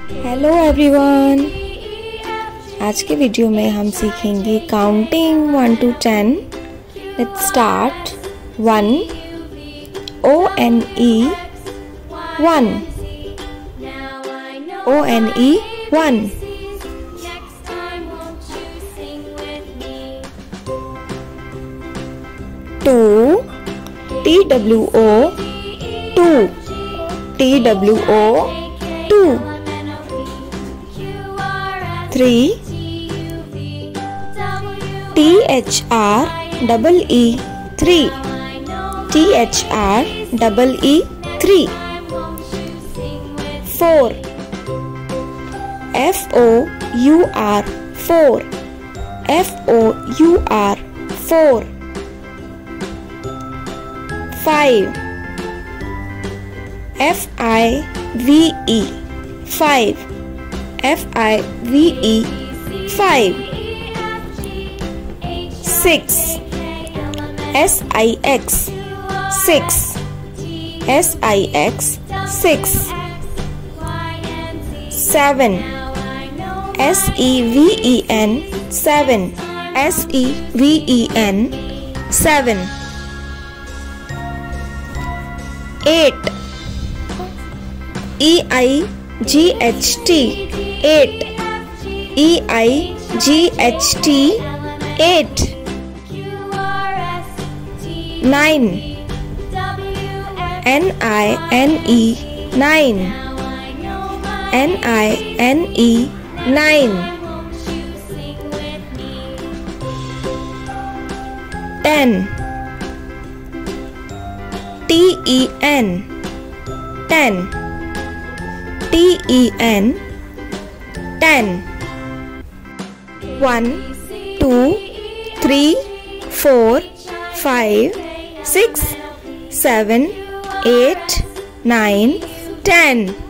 Hello everyone, आज के video में हम सीखेंगे counting 1 to 10। Let's start. 1 O-N-E 1 O-N-E 1 2 T-W-O 2 T-W-O 2 3 T-H-R-E-E 3 T-H-R-E-E 3 4 F-O-U-R 4 F-O-U-R 4 5 F-I-V-E 5 F-I-V-E 5 6 S-I-X 6 S-I-X 6 7 S-E-V-E-N 7 S-E-V-E-N 7 8 E-I-G-H-T 8 E-I-G-H-T 8 9 N-I-N-E 9 N-I-N-E 9 10 T-E-N 10 T-E-N 10 1 2 3 4 5 6 7 8 9 10